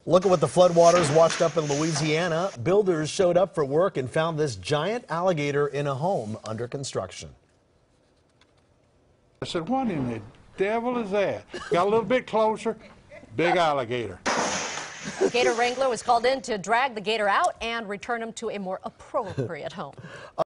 Look at what the floodwaters washed up in Louisiana. Builders showed up for work and found this giant alligator in a home under construction. I said, what in the devil is that? Got a little bit closer, big alligator. A gator wrangler was called in to drag the gator out and return him to a more appropriate home.